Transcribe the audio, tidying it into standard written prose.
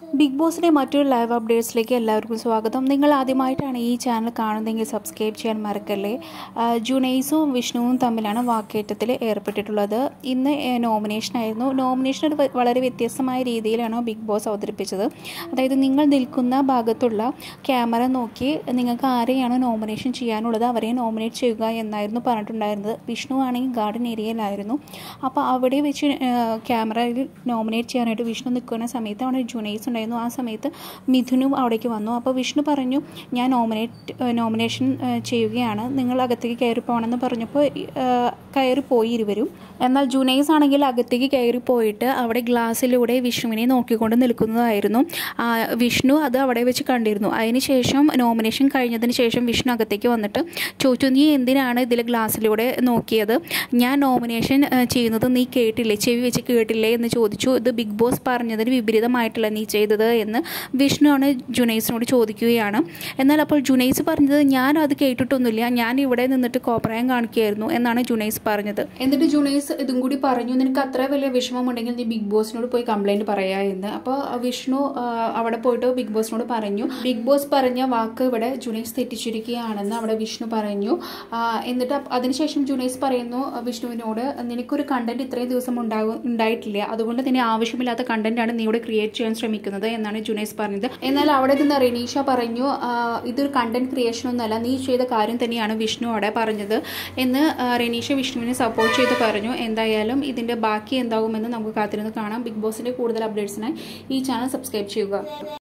Big ബോസിൻ്റെ മറ്റൊരു live അപ്ഡേറ്റ്സിലേക്ക് എല്ലാവർക്കും സ്വാഗതം. നിങ്ങൾ ആദ്യമായിട്ടാണ് ഈ ചാനൽ കാണുന്നതെങ്കിൽ സബ്സ്ക്രൈബ് ചെയ്യാൻ മറക്കല്ലേ. ജുനൈസും വിഷ്ണുവും തമ്മിലാണ് വാക്കേറ്റത്തിൽ ഏർപ്പെട്ടിട്ടുള്ളത്. ഇന്ന് നോമിനേഷനായിരുന്നു. നോമിനേഷൻ ഒരു വളരെ വ്യത്യസ്തമായ രീതിയിലാണ് ബിഗ് ബോസ് അവതരിപ്പിച്ചത്. അതായത് നിങ്ങൾ നിൽക്കുന്ന ഭാഗത്തുള്ള ക്യാമറ നോക്കി നിങ്ങൾക്ക് ആരെയാണ് നോമിനേഷൻ ചെയ്യാനുള്ളത് അവരെ നോമിനേറ്റ് ചെയ്യുക എന്നായിരുന്നു പറഞ്ഞിട്ടുണ്ടായിരുന്നത്. വിഷ്ണു ആണെങ്കിൽ ഗാർഡൻ ഏരിയയിലായിരുന്നു. അപ്പോൾ അവിടെ വെച്ച് ക്യാമറയിൽ നോമിനേറ്റ് ചെയ്യാനായിട്ട് വിഷ്ണു നിൽക്കുന്ന സമയത്ത് അവിടെ ജുനൈസ് ഉണ്ടായിരുന്നു. ആ സമയത്ത് മിഥുനും അവിടേക്ക് വന്നു. അപ്പോൾ വിഷ്ണു പറഞ്ഞു, ഞാൻ നോമിനേഷൻ ചെയ്യുകയാണ്, നിങ്ങൾ അകത്തേക്ക് കയറി പോകണമെന്ന് പറഞ്ഞപ്പോൾ കയറിപ്പോയി ഇരുവരും. എന്നാൽ ജുനൈസ് ആണെങ്കിൽ അകത്തേക്ക് കയറിപ്പോയിട്ട് അവിടെ ഗ്ലാസ്സിലൂടെ വിഷ്ണുവിനെ നോക്കിക്കൊണ്ട് നിൽക്കുന്നതായിരുന്നു. വിഷ്ണു അത് അവിടെ വെച്ച് കണ്ടിരുന്നു. അതിനുശേഷം നോമിനേഷൻ കഴിഞ്ഞതിന് ശേഷം വിഷ്ണു അകത്തേക്ക് വന്നിട്ട് ചോദിച്ചു, നീ എന്തിനാണ് ഇതിൽ ഗ്ലാസ്സിലൂടെ നോക്കിയത്? ഞാൻ നോമിനേഷൻ ചെയ്യുന്നത് നീ കേട്ടില്ലേ, ചെവി വെച്ച് കേട്ടില്ലേ എന്ന് ചോദിച്ചു. ഇത് ബിഗ് ബോസ് പറഞ്ഞതിന് വിപരീതമായിട്ടല്ല നീ ചെയ്തത് എന്ന് വിഷ്ണുവാണ് ജുനൈസിനോട് ചോദിക്കുകയാണ്. എന്നാൽ അപ്പോൾ ജുനൈസ് പറഞ്ഞത്, ഞാൻ അത് കേട്ടിട്ടൊന്നുമില്ല, ഞാൻ ഇവിടെ നിന്നിട്ട് കോപ്രായം കാണിക്കുകയായിരുന്നു എന്നാണ് ജുനൈസ് പറഞ്ഞത്. എന്നിട്ട് ജുനൈസ് ഇതും കൂടി പറഞ്ഞു, നിനക്ക് അത്ര വലിയ വിഷമമുണ്ടെങ്കിൽ നീ ബിഗ് ബോസിനോട് പോയി കംപ്ലൈൻറ്റ് പറയാ എന്ന്. അപ്പോൾ വിഷ്ണു അവിടെ പോയിട്ട് ബിഗ് ബോസിനോട് പറഞ്ഞു, ബിഗ് ബോസ് പറഞ്ഞ വാക്ക് ഇവിടെ ജുനൈസ് തെറ്റിച്ചിരിക്കുകയാണെന്ന് അവിടെ വിഷ്ണു പറഞ്ഞു. എന്നിട്ട് അതിനുശേഷം ജുനൈസ് പറയുന്നു വിഷ്ണുവിനോട്, നിനക്കൊരു കണ്ടന്റ് ഇത്രയും ദിവസം ഉണ്ടായിട്ടില്ല, അതുകൊണ്ട് തന്നെ ആവശ്യമില്ലാത്ത കണ്ടന്റാണ് നീ ഇവിടെ ക്രിയേറ്റ് ചെയ്യാൻ ശ്രമിക്കുന്നത് എന്നാണ് ജുനൈസ് പറഞ്ഞത്. എന്നാൽ അവിടെ നിന്ന് റെനീഷ പറഞ്ഞു, ഇതൊരു കണ്ടന്റ് ക്രിയേഷൻ ഒന്നല്ല, നീ ചെയ്ത കാര്യം തന്നെയാണ് വിഷ്ണു അവിടെ പറഞ്ഞത് എന്ന് റെനീഷ വിഷ്ണുവിനെ സപ്പോർട്ട് ചെയ്ത് പറഞ്ഞു. എന്തായാലും ഇതിൻ്റെ ബാക്കി എന്താകുമെന്ന് നമുക്ക് കാത്തിരുന്ന് കാണാം. ബിഗ് ബോസിൻ്റെ കൂടുതൽ അപ്ഡേറ്റ്സിനായി ഈ ചാനൽ സബ്സ്ക്രൈബ് ചെയ്യുക.